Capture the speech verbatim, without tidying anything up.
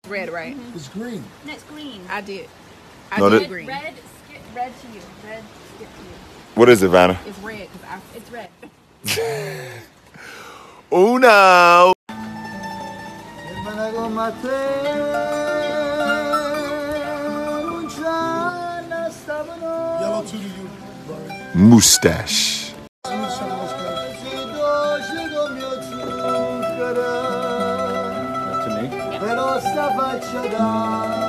red, right? Mm-hmm. It's green. No, it's green. I did. I No, did that- green. Red, skip, red to you. Red, skip to you. What is it, Vanna? It's red because I. It's red. Uno. Yellow two to you, Brian. Mustache. I'm gonna show you what's good. To me? Pero sta faccia da